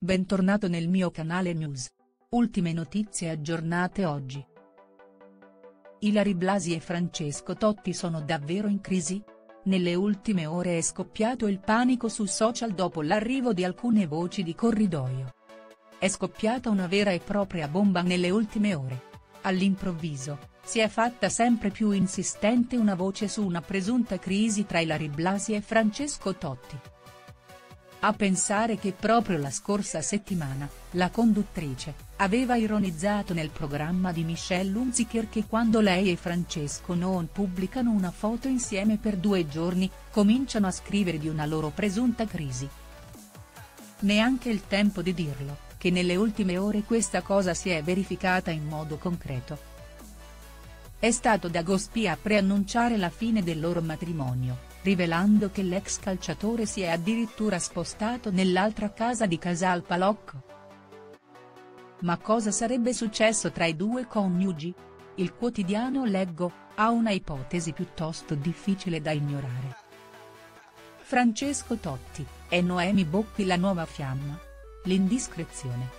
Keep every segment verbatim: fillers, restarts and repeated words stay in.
Bentornato nel mio canale News. Ultime notizie aggiornate oggi. Ilary Blasi e Francesco Totti sono davvero in crisi? Nelle ultime ore è scoppiato il panico sui social dopo l'arrivo di alcune voci di corridoio. È scoppiata una vera e propria bomba nelle ultime ore. All'improvviso, si è fatta sempre più insistente una voce su una presunta crisi tra Ilary Blasi e Francesco Totti. A pensare che proprio la scorsa settimana, la conduttrice, aveva ironizzato nel programma di Michelle Hunziker che quando lei e Francesco non pubblicano una foto insieme per due giorni, cominciano a scrivere di una loro presunta crisi. Neanche il tempo di dirlo, che nelle ultime ore questa cosa si è verificata in modo concreto. È stato Dagospia a preannunciare la fine del loro matrimonio, rivelando che l'ex calciatore si è addirittura spostato nell'altra casa di Casal Palocco. Ma cosa sarebbe successo tra i due coniugi? Il quotidiano Leggo ha una ipotesi piuttosto difficile da ignorare. Francesco Totti, è Noemi Bocchi la nuova fiamma? L'indiscrezione.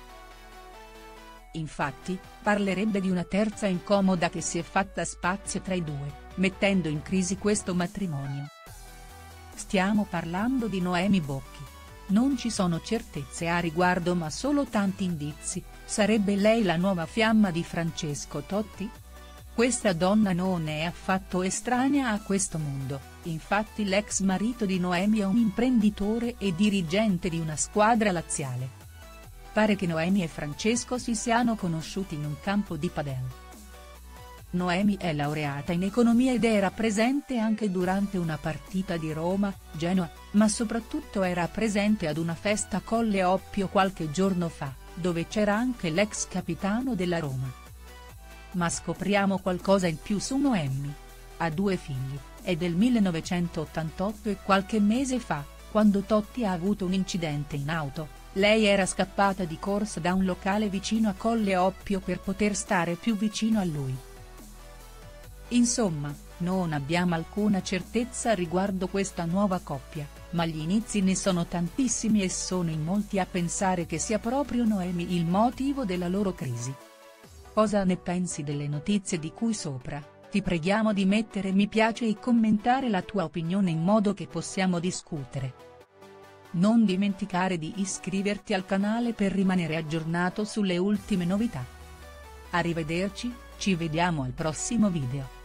Infatti, parlerebbe di una terza incomoda che si è fatta spazio tra i due, mettendo in crisi questo matrimonio. Stiamo parlando di Noemi Bocchi. Non ci sono certezze a riguardo ma solo tanti indizi. Sarebbe lei la nuova fiamma di Francesco Totti? Questa donna non è affatto estranea a questo mondo, infatti l'ex marito di Noemi è un imprenditore e dirigente di una squadra laziale. Pare che Noemi e Francesco si siano conosciuti in un campo di padel. Noemi è laureata in economia ed era presente anche durante una partita di Roma-Genoa, ma soprattutto era presente ad una festa a Colle Oppio qualche giorno fa, dove c'era anche l'ex capitano della Roma. Ma scopriamo qualcosa in più su Noemi. Ha due figli, è del millenovecentottantotto e qualche mese fa, quando Totti ha avuto un incidente in auto, lei era scappata di corsa da un locale vicino a Colle Oppio per poter stare più vicino a lui. Insomma, non abbiamo alcuna certezza riguardo questa nuova coppia, ma gli inizi ne sono tantissimi e sono in molti a pensare che sia proprio Noemi il motivo della loro crisi. Cosa ne pensi delle notizie di cui sopra? Ti preghiamo di mettere mi piace e commentare la tua opinione in modo che possiamo discutere. Non dimenticare di iscriverti al canale per rimanere aggiornato sulle ultime novità. Arrivederci, ci vediamo al prossimo video.